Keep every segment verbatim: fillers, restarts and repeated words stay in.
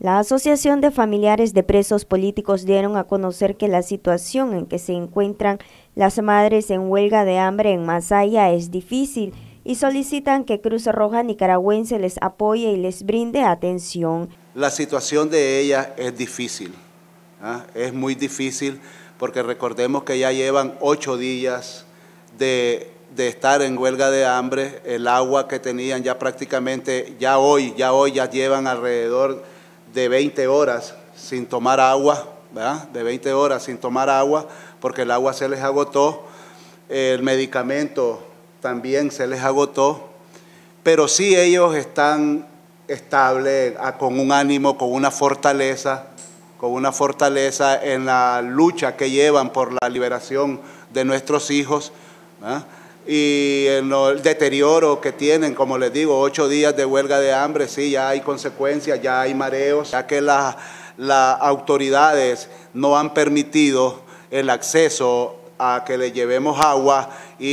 La Asociación de Familiares de Presos Políticos dieron a conocer que la situación en que se encuentran las madres en huelga de hambre en Masaya es difícil y solicitan que Cruz Roja Nicaragüense les apoye y les brinde atención. La situación de ellas es difícil, ¿eh? es muy difícil porque recordemos que ya llevan ocho días de, de estar en huelga de hambre. El agua que tenían ya prácticamente, ya hoy, ya hoy ya llevan alrededor de veinte horas sin tomar agua, ¿verdad? De veinte horas sin tomar agua, porque el agua se les agotó, el medicamento también se les agotó, pero sí ellos están estables, con un ánimo, con una fortaleza, con una fortaleza en la lucha que llevan por la liberación de nuestros hijos, ¿verdad? Y en el deterioro que tienen, como les digo, ocho días de huelga de hambre, sí, ya hay consecuencias, ya hay mareos, ya que las las autoridades no han permitido el acceso a que le llevemos agua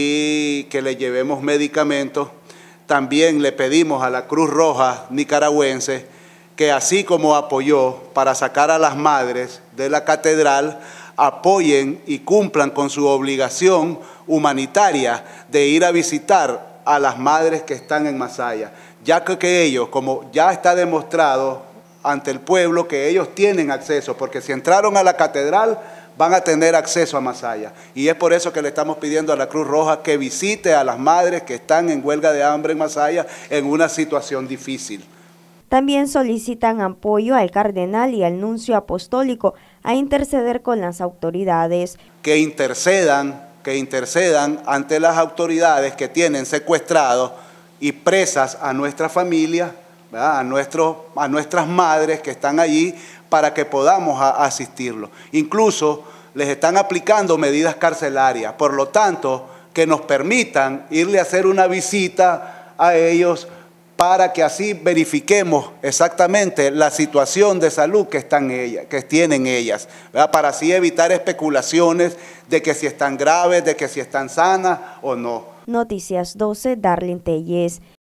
y que le llevemos medicamentos. También le pedimos a la Cruz Roja Nicaragüense que, así como apoyó para sacar a las madres de la catedral, apoyen y cumplan con su obligación humanitaria de ir a visitar a las madres que están en Masaya, ya que, que ellos, como ya está demostrado ante el pueblo, que ellos tienen acceso, porque si entraron a la catedral van a tener acceso a Masaya, y es por eso que le estamos pidiendo a la Cruz Roja que visite a las madres que están en huelga de hambre en Masaya en una situación difícil. También solicitan apoyo al cardenal y al nuncio apostólico a interceder con las autoridades. Que intercedan, que intercedan ante las autoridades que tienen secuestrados y presas a nuestra familia, ¿verdad? A, nuestro, a nuestras madres que están allí, para que podamos a, asistirlos. Incluso les están aplicando medidas carcelarias, por lo tanto, que nos permitan irle a hacer una visita a ellos, para que así verifiquemos exactamente la situación de salud que, están ellas, que tienen ellas, ¿verdad? Para así evitar especulaciones de que si están graves, de que si están sanas o no. Noticias doce, Darlene Telles.